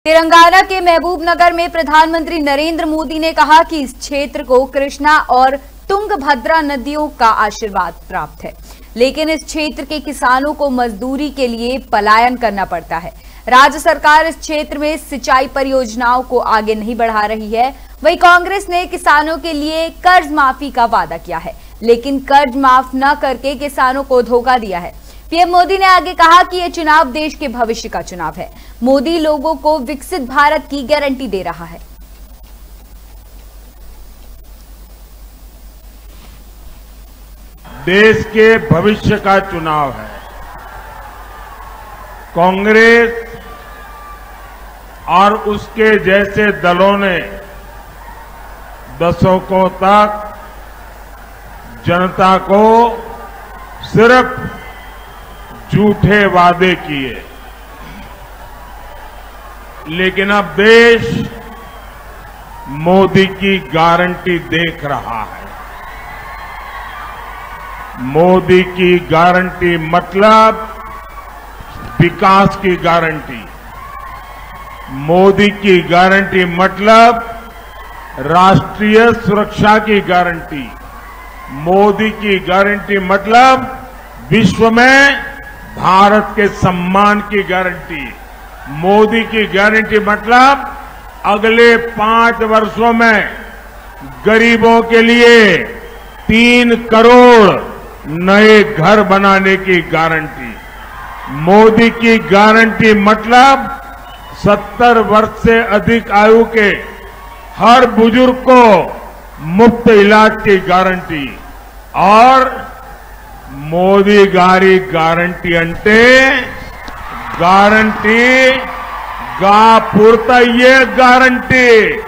तेलंगाना के महबूबनगर में प्रधानमंत्री नरेंद्र मोदी ने कहा कि इस क्षेत्र को कृष्णा और तुंगभद्रा नदियों का आशीर्वाद प्राप्त है, लेकिन इस क्षेत्र के किसानों को मजदूरी के लिए पलायन करना पड़ता है। राज्य सरकार इस क्षेत्र में सिंचाई परियोजनाओं को आगे नहीं बढ़ा रही है। वहीं कांग्रेस ने किसानों के लिए कर्ज माफी का वादा किया है, लेकिन कर्ज माफ न करके किसानों को धोखा दिया है। पीएम मोदी ने आगे कहा कि यह चुनाव देश के भविष्य का चुनाव है। मोदी लोगों को विकसित भारत की गारंटी दे रहा है। देश के भविष्य का चुनाव है। कांग्रेस और उसके जैसे दलों ने दशकों तक जनता को सिर्फ झूठे वादे किए, लेकिन अब देश मोदी की गारंटी देख रहा है। मोदी की गारंटी मतलब विकास की गारंटी। मोदी की गारंटी मतलब राष्ट्रीय सुरक्षा की गारंटी। मोदी की गारंटी मतलब विश्व में भारत के सम्मान की गारंटी। मोदी की गारंटी मतलब अगले 5 वर्षों में गरीबों के लिए 3 करोड़ नए घर बनाने की गारंटी। मोदी की गारंटी मतलब 70 वर्ष से अधिक आयु के हर बुजुर्ग को मुफ्त इलाज की गारंटी। और మోదీ గారి గ్యారంటీ అంటే గ్యారంటీ గా పూర్తయ్యే గ్యారంటీ।